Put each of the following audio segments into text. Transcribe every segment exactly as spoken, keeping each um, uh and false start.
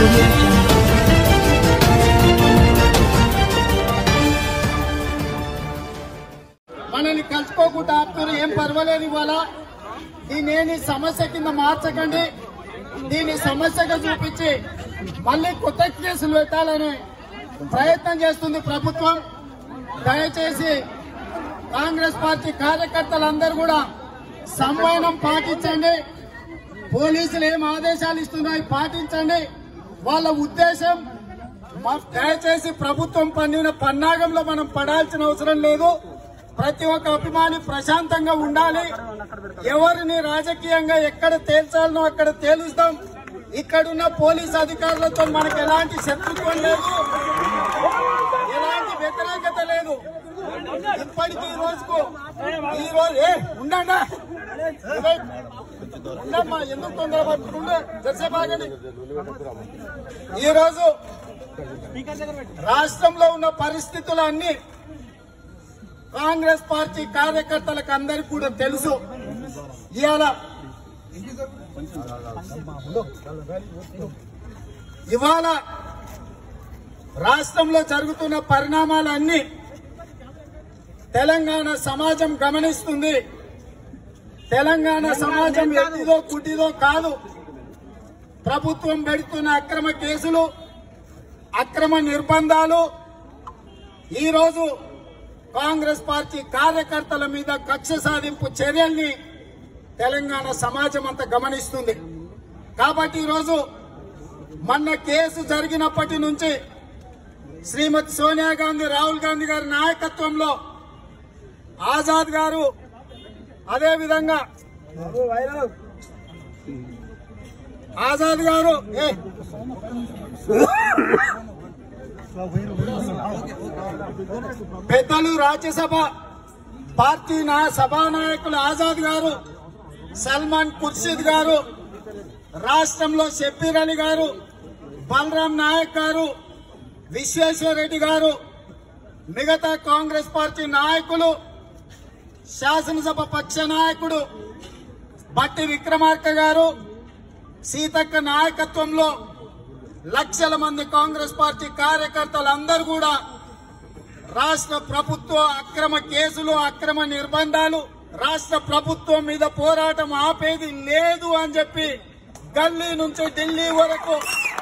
మనల్ని కలుసుకోకుండా ఆపుతారు, ఏం పర్వాలేదు. ఇవాళ దీని సమస్య కింద మార్చకండి, దీని సమస్యగా చూపించి మళ్ళీ కొత్త కేసులు పెట్టాలని ప్రయత్నం చేస్తుంది ప్రభుత్వం. దయచేసి కాంగ్రెస్ పార్టీ కార్యకర్తలందరూ కూడా సంయమనం పాటించండి. పోలీసులు ఏం ఆదేశాలు ఇస్తున్నాయి పాటించండి. వాళ్ళ ఉద్దేశం దయచేసి ప్రభుత్వం పన్నిన పన్నాగంలో మనం పడాల్సిన అవసరం లేదు. ప్రతి ఒక్క అభిమాని ప్రశాంతంగా ఉండాలి. ఎవరిని రాజకీయంగా ఎక్కడ తేల్చాలనో అక్కడ తేలుస్తాం. ఇక్కడున్న పోలీస్ అధికారులతో మనకు ఎలాంటి శత్రుత్వం లేదు, ఎలాంటి వ్యతిరేకత లేదు. ఇప్పటికీ ఈ రోజుకు ఈ రోజు ఏ ఉండండి ఉండమ్మా, ఎందుకు తొందరపడుతుండే దర్శబాగండి. ఈ రోజు రాష్ట్రంలో ఉన్న పరిస్థితులన్నీ కాంగ్రెస్ పార్టీ కార్యకర్తలకు అందరికీ కూడా తెలుసు. ఇవాళ ఇవాళ రాష్ట్రంలో జరుగుతున్న పరిణామాలన్నీ తెలంగాణ సమాజం గమనిస్తుంది. తెలంగాణ సమాజం ఎత్తిదో కుటిదో కాదు. ప్రభుత్వం పెడుతున్న అక్రమ కేసులు, అక్రమ నిర్బంధాలు, ఈరోజు కాంగ్రెస్ పార్టీ కార్యకర్తల మీద కక్ష సాధింపు చర్యల్ని తెలంగాణ సమాజం అంతా గమనిస్తుంది. కాబట్టి ఈరోజు మొన్న కేసు జరిగినప్పటి నుంచి శ్రీమతి సోనియా గాంధీ, రాహుల్ గాంధీ గారి నాయకత్వంలో ఆజాద్ గారు, అదేవిధంగా ఆజాద్ గారు ఏ పెద్దలు రాజ్యసభ పార్టీ నా సభానాయకులు ఆజాద్ గారు, సల్మాన్ ఖుర్షీద్ గారు, రాష్ట్రంలో షబ్బీర్ అలీ గారు, బలరాం నాయక్ గారు, విశ్వేశ్వర్ రెడ్డి గారు, మిగతా కాంగ్రెస్ పార్టీ నాయకులు, శాసనసభ పక్ష నాయకుడు బట్టి విక్రమార్క గారు, సీతక్క నాయకత్వంలో లక్షల మంది కాంగ్రెస్ పార్టీ కార్యకర్తలందరూ కూడా రాష్ట్ర ప్రభుత్వ అక్రమ కేసులు, అక్రమ నిర్బంధాలు, రాష్ట్ర ప్రభుత్వం మీద పోరాటం ఆపేది లేదు అని చెప్పి గల్లీ నుంచి ఢిల్లీ వరకు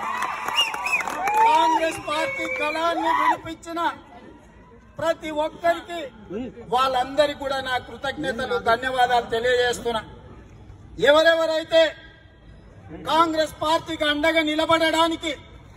కాంగ్రెస్ పార్టీ గళాన్ని వినిపించిన ప్రతి ఒక్కరికి వాళ్ళందరికీ కూడా నా కృతజ్ఞతలు, ధన్యవాదాలు తెలియజేస్తున్నా. ఎవరెవరైతే కాంగ్రెస్ పార్టీకి అండగా నిలబడడానికి,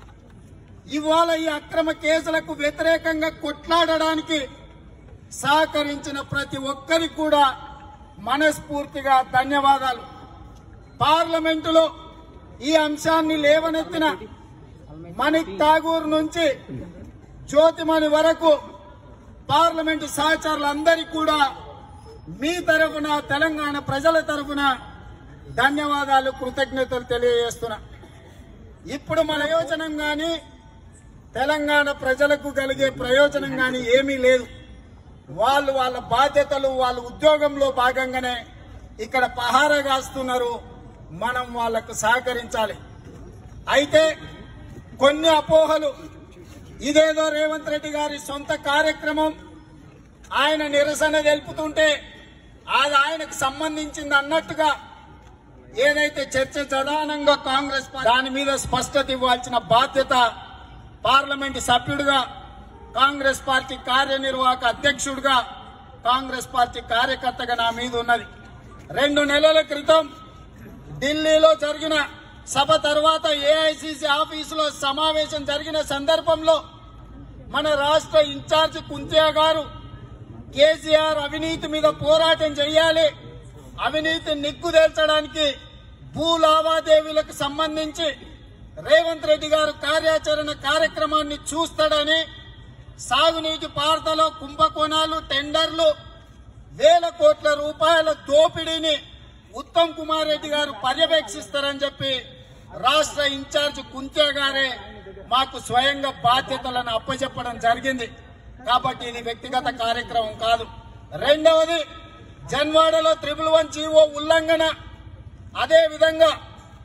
ఇవాళ ఈ అక్రమ కేసులకు వ్యతిరేకంగా కొట్లాడడానికి సహకరించిన ప్రతి ఒక్కరికి కూడా మనస్ఫూర్తిగా ధన్యవాదాలు. పార్లమెంటులో ఈ అంశాన్ని లేవనెత్తిన మణిక్ ఠాగూర్ నుంచి జ్యోతిమణి వరకు పార్లమెంటు సహచరులందరికీ కూడా మీ తరఫున, తెలంగాణ ప్రజల తరఫున ధన్యవాదాలు, కృతజ్ఞతలు తెలియజేస్తున్నా. ఇప్పుడు మన ప్రయోజనం గాని, తెలంగాణ ప్రజలకు కలిగే ప్రయోజనం గాని ఏమీ లేదు. వాళ్ళు వాళ్ళ బాధ్యతలు, వాళ్ళ ఉద్యోగంలో భాగంగానే ఇక్కడ పహారా కాస్తున్నారు. మనం వాళ్లకు సహకరించాలి. అయితే కొన్ని అపోహలు, ఇదేదో రేవంత్ రెడ్డి గారి సొంత కార్యక్రమం, ఆయన నిరసన తెలుపుతుంటే అది ఆయనకు సంబంధించింది అన్నట్టుగా ఏదైతే చర్చ ప్రధానంగా కాంగ్రెస్ దాని మీద స్పష్టత ఇవ్వాల్సిన బాధ్యత పార్లమెంటు సభ్యుడిగా, కాంగ్రెస్ పార్టీ కార్యనిర్వాహక అధ్యక్షుడిగా, కాంగ్రెస్ పార్టీ కార్యకర్తగా నా మీద ఉన్నది. రెండు నెలల క్రితం ఢిల్లీలో జరిగిన సభ తర్వాత ఏఐసిసి ఆఫీసులో సమావేశం జరిగిన సందర్భంలో మన రాష్ట్ర ఇన్ఛార్జి కుంతియా గారు కేసీఆర్ అవినీతి మీద పోరాటం చేయాలి, అవినీతి నిగ్గుదేల్చడానికి భూ లావాదేవీలకు సంబంధించి రేవంత్ రెడ్డి గారు కార్యాచరణ కార్యక్రమాన్ని చూస్తాడని, సాగునీటి పారుదల కుంభకోణాలు, టెండర్లు, వేల కోట్ల రూపాయల దోపిడీని ఉత్తమ్ కుమార్ రెడ్డి గారు పర్యవేక్షిస్తారని చెప్పి రాష్ట్ర ఇన్ఛార్జ్ కుంతియా గారే మాకు స్వయంగా బాధ్యతలను అప్పచెప్పడం జరిగింది. కాబట్టి ఇది వ్యక్తిగత కార్యక్రమం కాదు. రెండవది, జన్వాడలో త్రిబుల్ వన్ జీవో ఉల్లంఘన, అదే విధంగా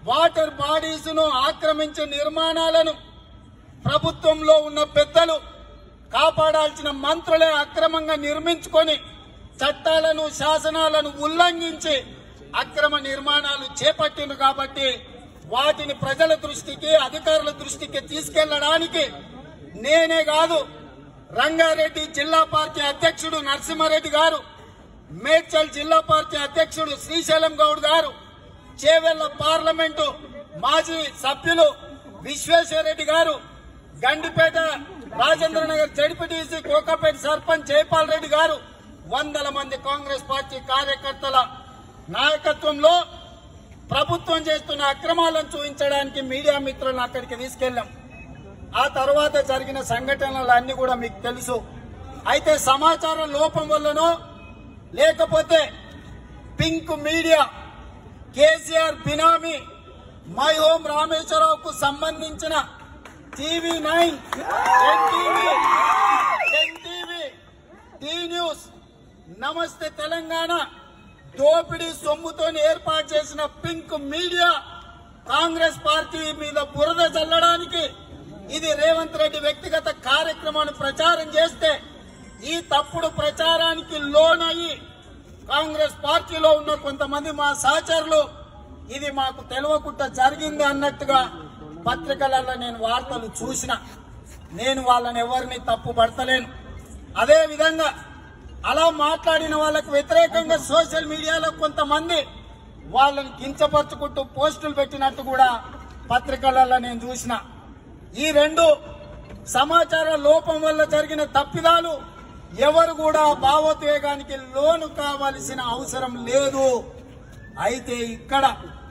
వాటర్ బాడీస్ ను ఆక్రమించే నిర్మాణాలను ప్రభుత్వంలో ఉన్న పెద్దలు కాపాడాల్సిన మంత్రులే అక్రమంగా నిర్మించుకొని చట్టాలను శాసనాలను ఉల్లంఘించి అక్రమ నిర్మాణాలు చేపట్టిండ్రు కాబట్టి వాటిని ప్రజల దృష్టికి అధికారుల దృష్టికి తీసుకెళ్లడానికి నేనే కాదు, రంగారెడ్డి జిల్లా పార్టీ అధ్యక్షుడు నరసింహారెడ్డి గారు, మేడ్చల్ జిల్లా పార్టీ అధ్యక్షుడు శ్రీశైలం గౌడ్ గారు, చేవెళ్ల పార్లమెంటు మాజీ సభ్యులు విశ్వేశ్వరరెడ్డి గారు, గండిపేట రాజేంద్రనగర్ జడ్పీటీసీ కోకాపేట సర్పంచ్ జైపాల్ రెడ్డి గారు, వందల మంది కాంగ్రెస్ పార్టీ కార్యకర్తల నాయకత్వంలో ప్రభుత్వం చేస్తున్న అక్రమాలను చూపించడానికి మీడియా మిత్రులను అక్కడికి తీసుకెళ్లాం. ఆ తర్వాత జరిగిన సంఘటనలు అన్ని కూడా మీకు తెలుసు. అయితే సమాచార లోపం వల్లనో లేకపోతే పింక్ మీడియా కేసీఆర్ బినామీ మై హోమ్ రామేశ్వరరావుకు సంబంధించిన TV nine, NTV, NTV, T news, Namaste Telangana దోపిడీ సొమ్ముతో ఏర్పాటు చేసిన పింక్ మీడియా కాంగ్రెస్ పార్టీ మీద బురద చల్లడానికి ఇది రేవంత్ రెడ్డి వ్యక్తిగత కార్యక్రమాన్ని ప్రచారం చేస్తే ఈ తప్పుడు ప్రచారానికి లోనయ్యి కాంగ్రెస్ పార్టీలో ఉన్న కొంతమంది మా సహచరులు ఇది మాకు తెలియకుండా జరిగింది అన్నట్టుగా పత్రికలలో నేను వార్తలు చూసిన. నేను వాళ్ళని ఎవరిని తప్పు పడతలేను. అదే విధంగా అలా మాట్లాడిన వాళ్ళకు వ్యతిరేకంగా సోషల్ మీడియాలో కొంతమంది వాళ్ళని కించపరుచుకుంటూ పోస్టులు పెట్టినట్టు కూడా పత్రికలలో నేను చూసిన. ఈ రెండు సమాచార లోపం వల్ల జరిగిన తప్పిదాలు ఎవరు కూడా భావోద్వేగానికి లోను కావాల్సిన అవసరం లేదు. అయితే ఇక్కడ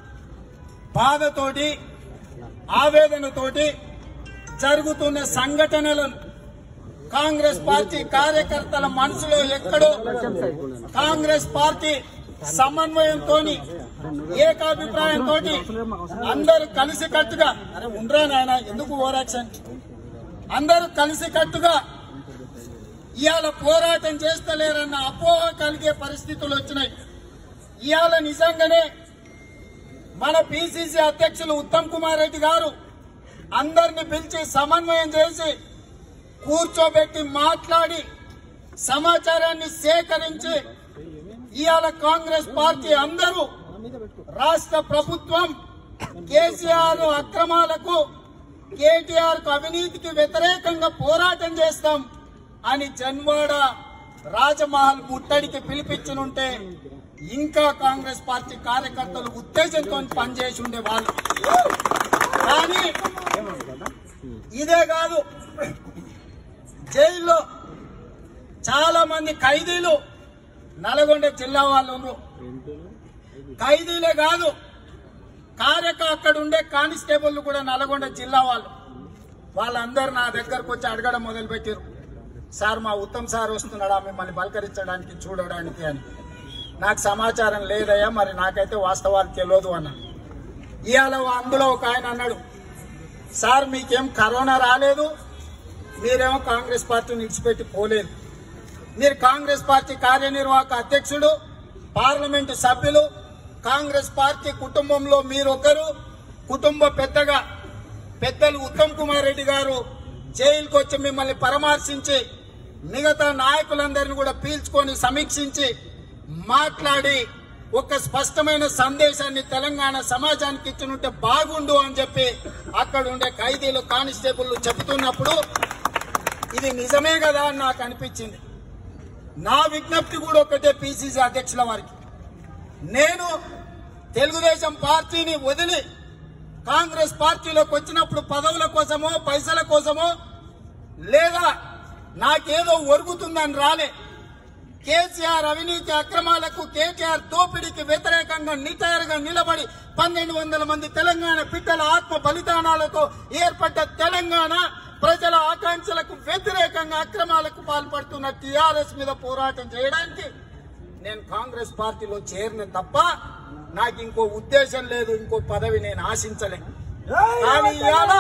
బాధతోటి ఆవేదనతోటి జరుగుతున్న సంఘటనలను కాంగ్రెస్ పార్టీ కార్యకర్తల మనసులో ఎక్కడో కాంగ్రెస్ పార్టీ సమన్వయంతో ఏకాభిప్రాయంతో అందరూ కలిసికట్టుగా అరే ఉండరా నాయన ఎందుకు ఓవరాక్షన్ అందరూ కలిసికట్టుగా ఇవాళ పోరాటం చేస్తలేరన్న అపోహ కలిగే పరిస్థితులు వచ్చినాయి. ఇవాళ నిజంగానే మన పిసిసి అధ్యక్షులు ఉత్తమ్ కుమార్ రెడ్డి గారు అందరిని పిలిచి సమన్వయం చేసి కూర్చోబెట్టి మాట్లాడి సమాచారాన్ని సేకరించి ఇవాళ కాంగ్రెస్ పార్టీ అందరూ రాష్ట్ర ప్రభుత్వం కేసీఆర్ అక్రమాలకు కేటీఆర్ కు అవినీతికి వ్యతిరేకంగా పోరాటం చేస్తాం అని జన్వాడ రాజమహల్ ముట్టడికి పిలిపించనుంటే ఇంకా కాంగ్రెస్ పార్టీ కార్యకర్తలు ఉత్తేజంతో పనిచేసి ఉండేవాళ్ళు. కానీ ఇదే కాదు, జైల్లో చాలా మంది ఖైదీలు నల్గొండ జిల్లా వాళ్ళు ఉన్నారు. ఖైదీలే కాదు, కార్యక అక్కడ ఉండే కానిస్టేబుల్ కూడా నల్గొండ జిల్లా వాళ్ళు. వాళ్ళందరూ నా దగ్గరకు వచ్చి అడగడం మొదలుపెట్టారు, సార్ మా ఉత్తమ్ సార్ వస్తున్నాడా మిమ్మల్ని పలకరించడానికి చూడడానికి అని. నాకు సమాచారం లేదయ్యా, మరి నాకైతే వాస్తవాలు తెలియదు అన్నా. ఇవాళ అందులో ఒక ఆయన అన్నాడు, సార్ మీకేం కరోనా రాలేదు, మీరేమో కాంగ్రెస్ పార్టీని విడిచిపెట్టి పోలేదు, మీరు కాంగ్రెస్ పార్టీ కార్యనిర్వాహక అధ్యక్షుడు, పార్లమెంటు సభ్యులు, కాంగ్రెస్ పార్టీ కుటుంబంలో మీరొకరు, కుటుంబ పెద్దగా పెద్దలు ఉత్తమ్ కుమార్ రెడ్డి గారు జైలుకు వచ్చి మిమ్మల్ని పరామర్శించి మిగతా నాయకులందరినీ కూడా పీల్చుకొని సమీక్షించి మాట్లాడి ఒక స్పష్టమైన సందేశాన్ని తెలంగాణ సమాజానికి ఇచ్చినుంటే బాగుండు అని చెప్పి అక్కడ ఉండే ఖైదీలు కానిస్టేబుల్ చెబుతున్నప్పుడు ఇది నిజమే కదా అని నాకు అనిపించింది. నా విజ్ఞప్తి కూడా ఒకటే పిసిసి అధ్యక్షుల వారికి, నేను తెలుగుదేశం పార్టీని వదిలి కాంగ్రెస్ పార్టీలోకి వచ్చినప్పుడు పదవుల కోసమో పైసల కోసమో లేదా నాకేదో ఒరుగుతుందని రాలే. కేసీఆర్ అవినీతి అక్రమాలకు కేటీఆర్ దోపిడీకి వ్యతిరేకంగా నిటారుగా నిలబడి పన్నెండు వందల మంది తెలంగాణ బిడ్డల ఆత్మ బలిదానాలతో ఏర్పడ్డ తెలంగాణ ప్రజల ఆకాంక్షలకు వ్యతిరేకంగా అక్రమాలకు పాల్పడుతున్న టీఆర్ఎస్ మీద పోరాటం చేయడానికి నేను కాంగ్రెస్ పార్టీలో చేరిన తప్ప నాకు ఇంకో ఉద్దేశం లేదు, ఇంకో పదవి నేను ఆశించలే. కానీ ఇవాళ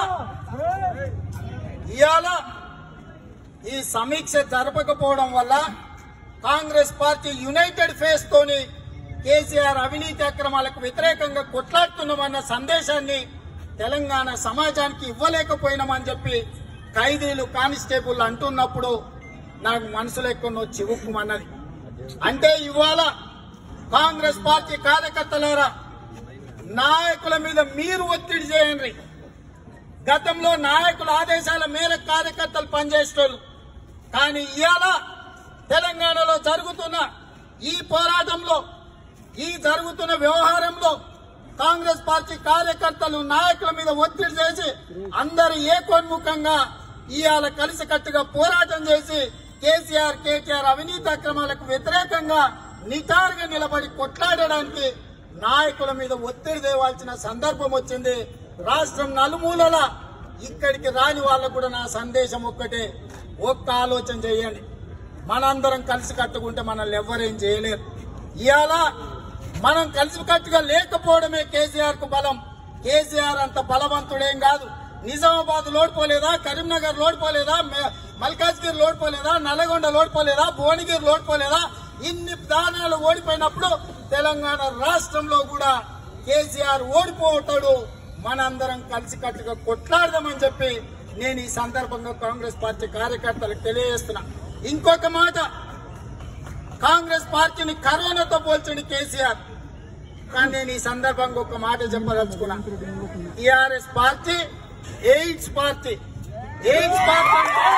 ఇవాళ ఈ సమీక్ష జరపకపోవడం వల్ల కాంగ్రెస్ పార్టీ యునైటెడ్ ఫేస్ తోని కేసీఆర్ అవినీతి అక్రమాలకు వ్యతిరేకంగా కొట్లాడుతున్నామన్న సందేశాన్ని తెలంగాణ సమాజానికి ఇవ్వలేకపోయినామని చెప్పి ఖైదీలు కానిస్టేబుల్ అంటున్నప్పుడు నాకు మనసులో ఎక్కడో చివుక్కుమన్నది. అంటే ఇవాళ కాంగ్రెస్ పార్టీ కార్యకర్తలారా, నాయకుల మీద మీరు ఒత్తిడి చేయండి. గతంలో నాయకుల ఆదేశాల మేరకు కార్యకర్తలు పనిచేసేటోళ్ళు, కానీ ఇవాళ తెలంగాణలో జరుగుతున్న ఈ పోరాటంలో, ఈ జరుగుతున్న వ్యవహారంలో కాంగ్రెస్ పార్టీ కార్యకర్తలు నాయకుల మీద ఒత్తిడి చేసి అందరూ ఏకోన్ముఖంగా ఇవాళ కలిసికట్టుగా పోరాటం చేసి కేసీఆర్ కేటీఆర్ అవినీతి అక్రమాలకు వ్యతిరేకంగా నిటారుగా నిలబడి కొట్లాడడానికి నాయకుల మీద ఒత్తిడి తేవాల్సిన సందర్భం వచ్చింది. రాష్ట్రం నలుమూలల ఇక్కడికి రాని వాళ్ళకు కూడా నా సందేశం ఒక్కటే, ఒక్క ఆలోచన చేయండి. మనందరం కలిసి కట్టుకుంటే మనల్ని ఎవ్వరేం చేయలేరు. ఇవాళ మనం కలిసికట్టుగా లేకపోవడమే కేసీఆర్ కు బలం. కేసీఆర్ అంత బలవంతుడేం కాదు. నిజామాబాద్ లోడిపోలేదా, కరీంనగర్ లోడిపోలేదా, మల్కాజ్గిరి లోడిపోలేదా, నల్లగొండ లోడిపోలేదా, భువనగిరి లోడిపోలేదా? ఇన్ని దానాలు ఓడిపోయినప్పుడు తెలంగాణ రాష్ట్రంలో కూడా కేసీఆర్ ఓడిపోతాడు. మనందరం కలిసికట్టుగా కొట్లాడదామని చెప్పి నేను ఈ సందర్భంగా కాంగ్రెస్ పార్టీ కార్యకర్తలకు తెలియజేస్తున్నా. ఇంకొక మాట, కాంగ్రెస్ పార్టీని కరోనాతో పోల్చండి కేసీఆర్, కానీ నేను ఈ సందర్భంగా ఒక మాట చెప్పదలుచుకున్నా. TRS party AIDS party. AIDS party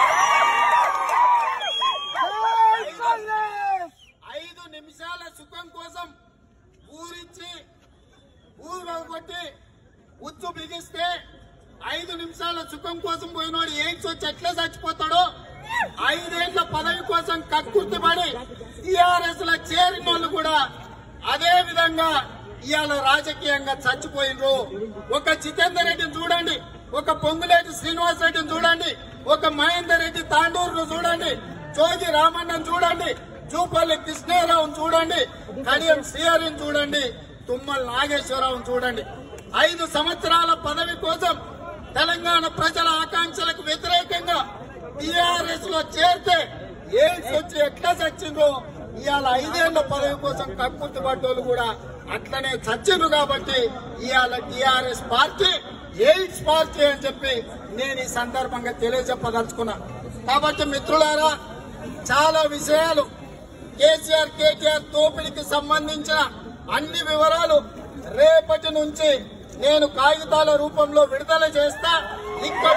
ఐదు నిమిషాల సుఖం కోసం ఊరిచ్చి ఊరు కొట్టి ఉచ్చు బిగిస్తే ఐదు నిమిషాల సుఖం కోసం పోయినోడు ఎయిడ్స్ వచ్చి ఎట్లా చచ్చిపోతాడో, ఐదేళ్ల పదవి కోసం కక్కుర్తిపడి టీఆర్ఎస్ లో చేరిన వాళ్ళు కూడా అదే విధంగా ఇవాళ రాజకీయంగా చచ్చిపోయినరు. ఒక జితేందర్ రెడ్డిని చూడండి, ఒక పొంగులేటి శ్రీనివాస్ రెడ్డిని చూడండి, ఒక మహేందర్ రెడ్డి తాండూరును చూడండి, జోగి రామన్నను చూడండి, జూపల్లి కృష్ణారావును చూడండి, కడియం శ్రీహరిని చూడండి, తుమ్మల నాగేశ్వరరావును చూడండి. ఐదు సంవత్సరాల పదవి కోసం తెలంగాణ ప్రజల ఆకాంక్షలకు వ్యతిరేకంగా టీఆర్ఎస్ లో చేరితే ఎయిడ్స్ వచ్చి ఎట్లా చచ్చిండ్రో ఇవాళ ఐదేళ్ల పదవి కోసం కక్కుర్తి పడ్డోళ్ళు కూడా అట్లనే చచ్చిండ్రు. కాబట్టి ఇవాళ టీఆర్ఎస్ పార్టీ ఎయిడ్స్ పార్టీ అని చెప్పి నేను ఈ సందర్భంగా తెలియజెప్పదలుచుకున్నా. కాబట్టి మిత్రులారా, చాలా విషయాలు కేసీఆర్ కేటీఆర్ దోపిడీకి సంబంధించిన అన్ని వివరాలు రేపటి నుంచి నేను కాగితాల రూపంలో విడుదల చేస్తా. ఇక్కడ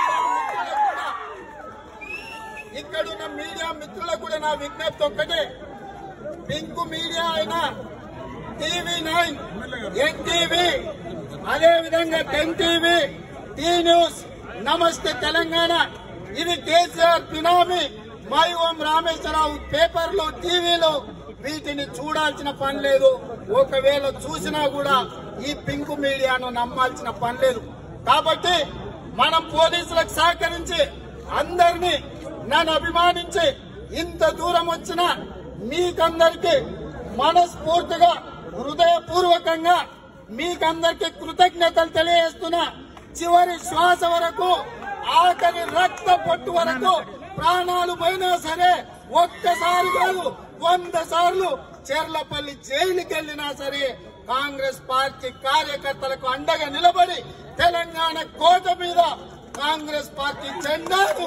ఇక్కడున్న మీడియా మిత్రులకు కూడా నా విజ్ఞప్తి ఒక్కటే, పింక్ మీడియా అయినా టీవీ నైన్, ఎన్టీవీ, అదే విధంగా ten TV, T news, Namaste Telangana, ఇవి కేసీఆర్ బినామీ మై ఓం రామేశ్వరరావు పేపర్లు, టీవీలు, వీటిని చూడాల్సిన పని లేదు. ఒకవేళ చూసినా కూడా ఈ పింక్ మీడియాను నమ్మాల్సిన పని లేదు. కాబట్టి మనం పోలీసులకు సహకరించి అందరినీ నన్ను అభిమానించి ఇంత దూరం వచ్చిన మీకందరికీ మనస్ఫూర్తిగా హృదయపూర్వకంగా మీకందరికీ కృతజ్ఞతలు తెలియజేస్తున్నా. చివరి శ్వాస వరకు, ఆఖరి రక్త పొట్టు వరకు ప్రాణాలు పోయినా సరే ఒక్కసారి కాదు వంద సార్లు చెర్లపల్లి జైలుకి వెళ్లినా సరే కాంగ్రెస్ పార్టీ కార్యకర్తలకు అండగా నిలబడి తెలంగాణ కోట మీద కాంగ్రెస్ పార్టీ జెండాను,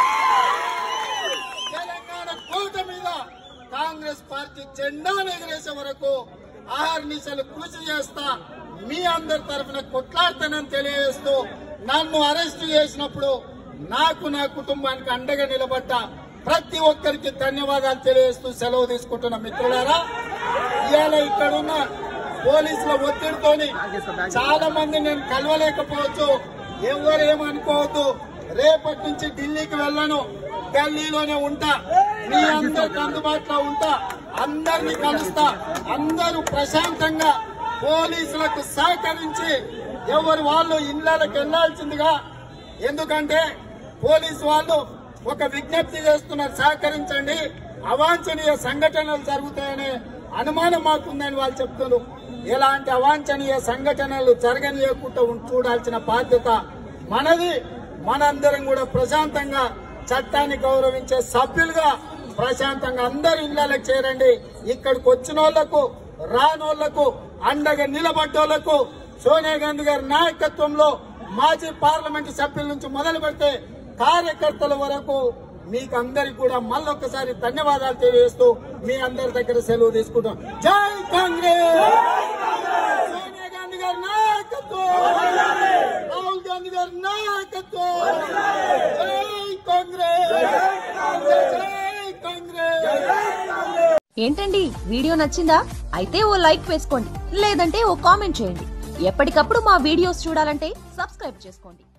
తెలంగాణ కోట మీద కాంగ్రెస్ పార్టీ జెండాను ఎగిరేసే వరకు ఆహర్నిశలు కృషి చేస్తా. మీ అందరి తరఫున కొట్లాడతానని తెలియజేస్తూ, నన్ను అరెస్ట్ చేసినప్పుడు నాకు నా కుటుంబానికి అండగా నిలబడ్డ ప్రతి ఒక్కరికి ధన్యవాదాలు తెలియజేస్తూ సెలవు తీసుకుంటున్న మిత్రులారా, ఇవాళ ఇక్కడున్న పోలీసుల ఒత్తిడితోని చాలా మంది నేను కలవలేకపోవచ్చు. ఎవరేమనుకోవద్దు. రేపటి నుంచి ఢిల్లీకి వెళ్ళను, ఢిల్లీలోనే ఉంటా, మీ అందరికి అందుబాటులో ఉంటా, అందరినీ కలుస్తా. అందరూ ప్రశాంతంగా పోలీసులకు సహకరించి ఎవరు వాళ్ళు ఇళ్లకు వెళ్లాల్సిందిగా. ఎందుకంటే పోలీసు వాళ్ళు ఒక విజ్ఞప్తి చేస్తున్నారు, సహకరించండి, అవాంఛనీయ సంఘటనలు జరుగుతాయనే అనుమానం మాకుందని వాళ్ళు చెప్తున్నారు. ఎలాంటి అవాంఛనీయ సంఘటనలు జరగనీయకుండా చూడాల్సిన బాధ్యత మనది. మనందరం కూడా ప్రశాంతంగా చట్టాన్ని గౌరవించే సభ్యులుగా ప్రశాంతంగా అందరు ఇళ్లకు చేరండి. ఇక్కడికి వచ్చిన వాళ్లకు రానోళ్లకు అండగా నిలబడ్డోళ్లకు సోనియా గాంధీ గారి నాయకత్వంలో మాజీ పార్లమెంటు సభ్యుల నుంచి మొదలు పెడితే కార్యకర్తల వరకు మీకు అందరికి కూడా మళ్ళొక్కసారి ధన్యవాదాలు తెలియజేస్తూ మీ అందరి దగ్గర సెలవు తీసుకుంటాం. జై కాంగ్రెస్! సోనియా గాంధీ గారి నాయకత్వం, రాహుల్ గాంధీ గారి నాయకత్వం. జై కాంగ్రెస్! జై కాంగ్రెస్! ఏంటండి వీడియో నచ్చిందా? అయితే ఓ లైక్ వేసుకోండి, లేదంటే ఓ కామెంట్ చేయండి. ఎప్పటికప్పుడు మా వీడియోస్ చూడాలంటే సబ్స్క్రైబ్ చేసుకోండి.